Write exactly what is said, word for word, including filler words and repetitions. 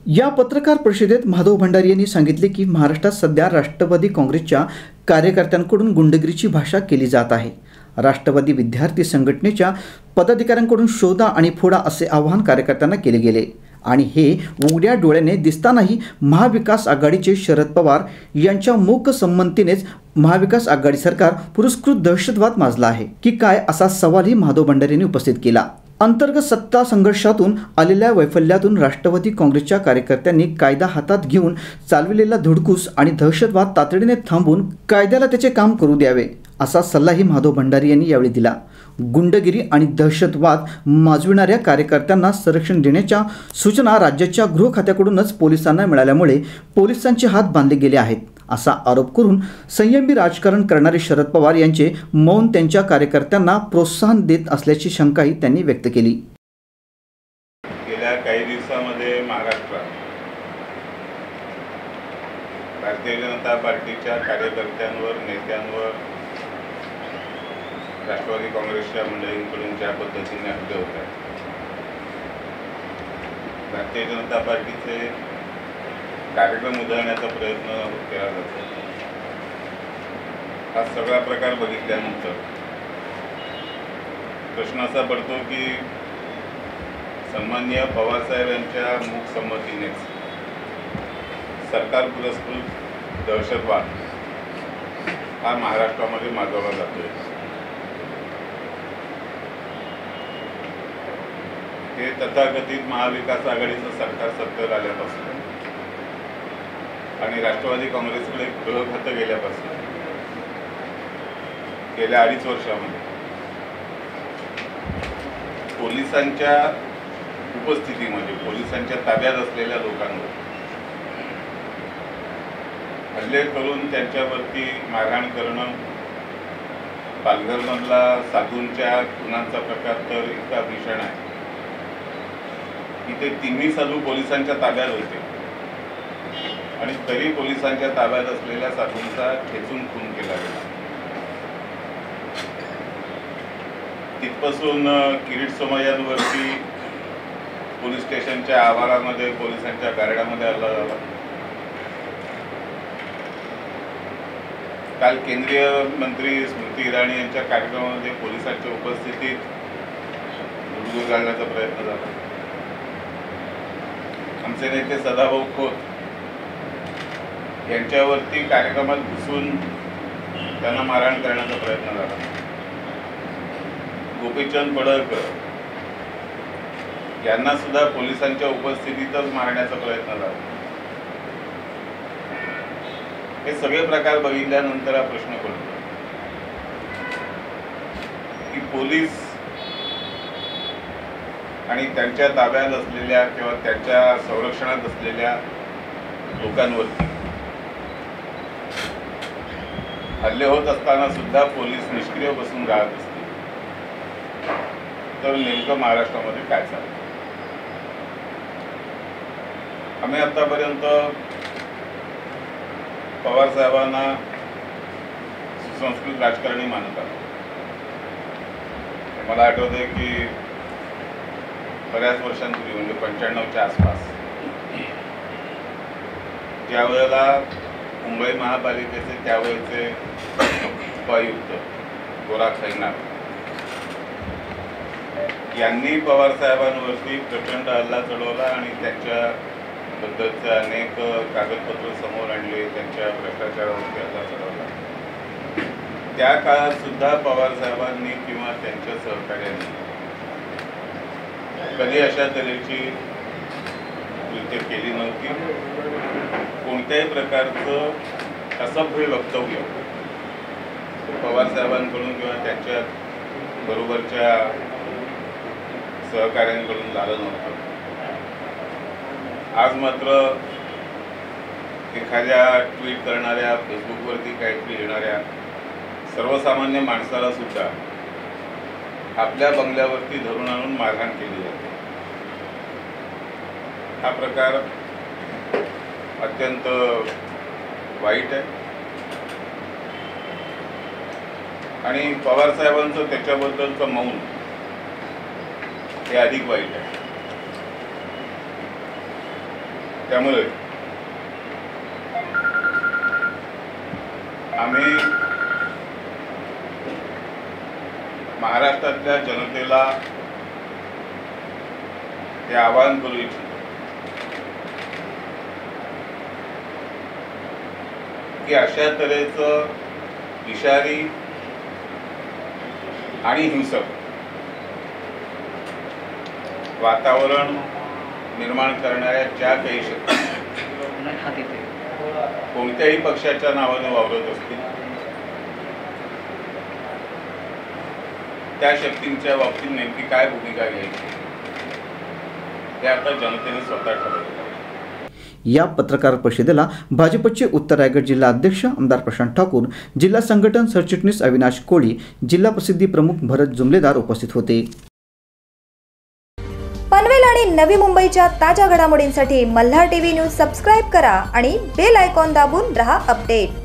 या पत्रकार परिषदेत माधव भंडारी यांनी सांगितले की महाराष्ट्रात सध्या राष्ट्रवादी काँग्रेसच्या कार्यकर्त्यांकडून गुंडगिरीची भाषा केली जात आहे। राष्ट्रवादी विद्यार्थी संघटनेच्या पदाधिकाऱ्यांकडून शोधा आणि फोडा असे आवाहन कार्यकर्त्यांना केले गेले आणि हे उघड्या डोळ्याने दिसतानाही महाविकास आघाडीचे शरद पवार यांच्या मूक संमतीनेच महाविकास आघाडी सरकार पुरस्कृत दहशतवाद माजला आहे की काय असा सवालही माधव भंडारी यांनी उपस्थित केला। अंतर्गत सत्ता संघर्षातून आलेल्या वैफल्यातून राष्ट्रवादी काँग्रेसच्या कार्यकर्त्यांनी कायदा हातात घेऊन चालविलेला धुडकूस आणि दहशतवाद तातडीने थांबवून कायद्याला त्याचे काम करू द्यावे असा सल्लाही माधव भंडारी यांनी यावेळी दिला। गुंडगिरी आणि दहशतवाद माजविणाऱ्या कार्यकर्त्यांना संरक्षण देण्याच्या सूचना राज्याच्या गृह खात्याकडूनच पोलिसांना मिळाल्यामुळे पोलिसांचे हात बांधले गेले आहेत असा आरोप करून संयमी राजकारण करणारे शरद पवार यांचे मौन त्यांच्या कार्यकर्त्यांना प्रोत्साहन देत असल्याची शंकाही त्यांनी व्यक्त केली। गेल्या काही दिवसांमध्ये महाराष्ट्रात भारतीय जनता पार्टीच्या कार्यकर्त्यांवर नेत्यांवर राष्ट्रवादी काँग्रेसच्या मंडळींकडून ज्या पद्धतीने हल्ले होत आहेत, भारतीय जनता पार्टीचे कार्यक्रम उधळण्याचा प्रयत्न केला जातो। हा सगळा प्रकार बघितल्यानंतर प्रश्न असा पडतो की सन्माननीय पवारसाहेब यांच्या मूक संमतीनेच सरकार पुरस्कृत दहशतवाद हा महाराष्ट्रामध्ये माजवला जातोय। हे तथाकथित महाविकास आघाडीचं सरकार सत्तेवर आल्यापासून आणि राष्ट्रवादी काँग्रेसकडे गृह खातं गेल्यापासून गेल्या अडीच वर्षामध्ये पोलिसांच्या उपस्थितीमध्ये पोलिसांच्या ताब्यात असलेल्या लोकांवर हल्ले करून त्यांच्यावरती मारहाण करणं, पालघरमधला साधूंच्या खुनांचा प्रकार तर इतका भीषण आहे की ते तिन्ही साधू पोलिसांच्या ताब्यात होते आणि तरी पोलिसांच्या ताब्यात असलेल्या साधूंचा ठेचून खून केला गेला। तिथपासून किरीट सोमय्यांवरती पोलीस स्टेशनच्या आवारामध्ये पोलिसांच्या गार्डामध्ये हल्ला झाला। काल केंद्रीय मंत्री स्मृती इराणी यांच्या कार्यक्रमामध्ये पोलिसांच्या उपस्थितीत धुडगूस घालण्याचा प्रयत्न झाला। आमचे नेते सदाभाऊ खोत यांच्यावरती कार्यक्रमात घुसून त्यांना मारहाण करण्याचा प्रयत्न झाला। गोपीचंद पडळकर यांना सुद्धा पोलिसांच्या उपस्थितीतच मारण्याचा प्रयत्न झाला। हे सगळे प्रकार बघितल्यानंतर हा प्रश्न पडतो की पोलीस आणि त्यांच्या ताब्यात असलेल्या किंवा त्यांच्या संरक्षणात असलेल्या लोकांवरती हल्ले होत असताना सुद्धा पोलीस निष्क्रिय बसून राहत असतील तर नेमकं महाराष्ट्रामध्ये काय चालतं? आम्ही आतापर्यंत पवार साहेबांना सुसंस्कृत राजकारणी मानत आहोत। मला आठवतंय की बऱ्याच वर्षांपूर्वी म्हणजे पंच्याण्णवच्या आसपास ज्या वेळेला मुंबई महापालिकेचे त्यावेळेचे उपायुक्त गोरा खैनार यांनी पवार साहेबांवरती प्रचंड हल्ला चढवला आणि त्यांच्याबद्दलचे अनेक कागदपत्र समोर आणले, त्यांच्या भ्रष्टाचारावरती हल्ला चढवला। त्या काळात सुद्धा पवार साहेबांनी किंवा त्यांच्या सहकार्यांनी कधी अशा तऱ्हेची कृत्य केली नव्हती। कोणत्याही प्रकारचं असभ्य वक्तव्य पवार साहेबांकडून किंवा त्यांच्या बरोबरच्या सहकार्यांकडून झालं नव्हतं। आज मात्र एखाद्या ट्विट करणाऱ्या, फेसबुकवरती काहीतरी लिहिणाऱ्या सर्वसामान्य माणसाला सुद्धा आपल्या बंगल्यावरती धरून आणून मारहाण केली जाते। हा प्रकार अत्यंत वाईट आहे आणि पवार साहेबांचं त्याच्याबद्दलचं मौन हे अधिक वाईट आहे। त्यामुळे आम्ही महाराष्ट्रातल्या जनतेला हे आवाहन करू इच्छितो की अशा तऱ्हेचं विषारी आणि हिंसक वातावरण निर्माण करणाऱ्या ज्या काही शक्ती कोणत्याही पक्षाच्या नावाने वावरत असतील त्या शक्तींच्या बाबतीत नेमकी काय भूमिका घ्यायची हे आता जनतेने स्वतः ठरवलं. या पत्रकार परिषदेला भाजपचे उत्तर रायगड जिल्हा अध्यक्ष आमदार प्रशांत ठाकूर, जिल्हा संघटन सरचिटणीस अविनाश कोळी, जिल्हा प्रसिद्धी प्रमुख भरत जुमलेदार उपस्थित होते. पनवेल आणि नवी मुंबईच्या ताज्या घडामोडींसाठी मल्हार टीव्ही न्यूज सबस्क्राईब करा आणि बेल आयकॉन दाबून रहा अपडेट.